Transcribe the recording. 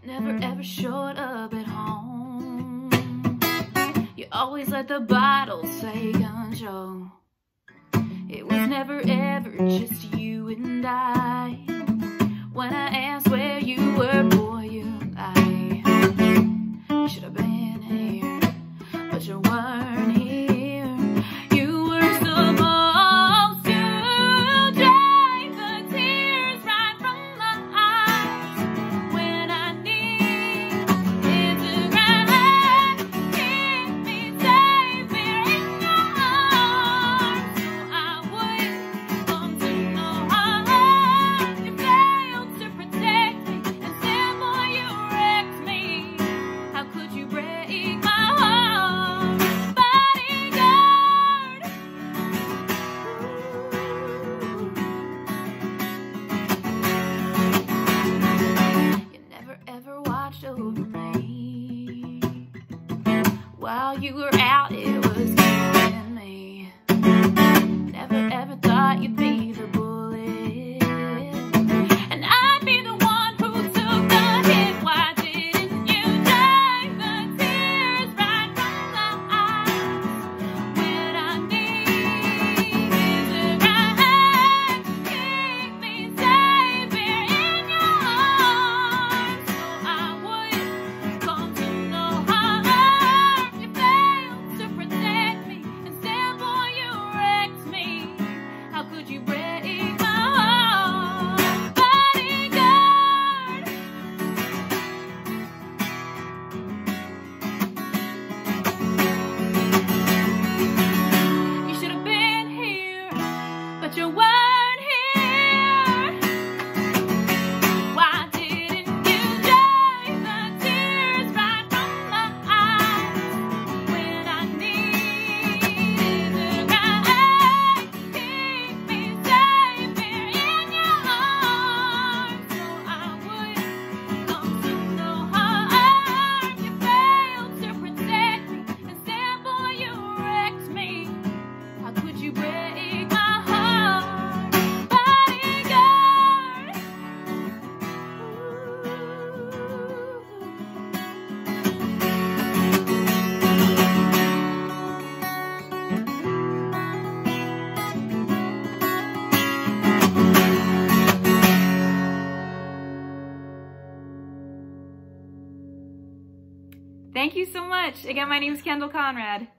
never ever showed up at home. You always let the bottles take control. It was never ever just you and I. When I asked where you were, boy, you lied. You should have been here, but you weren't here. You were supposed to dry the tears right from my eyes. When I need is a cry, keep me safe here in your arms. So I would come to know how you failed to protect me, and then boy you wrecked me. How could you break my heart, Bodyguard? You never ever watched over me. While you were out, it was killing me. Never ever thought you'd be the bullet, and I'd be the one who took the hit. Why didn't you dry the tears right from my eyes? When I need is a cry, keep me safe here in your arms. So I would come to know how you failed to protect me, instead boy you wrecked me. How could you break my heart, Bodyguard? You should have been here, but you weren't here. Why didn't you dry the tears right from my eyes? When I need is a cry, keep me safe here in your arms. So I would come to know how you failed to protect me, instead boy you wrecked me. How could you break my heart, Bodyguard? Thank you so much. Again, my name is Kendal Conrad.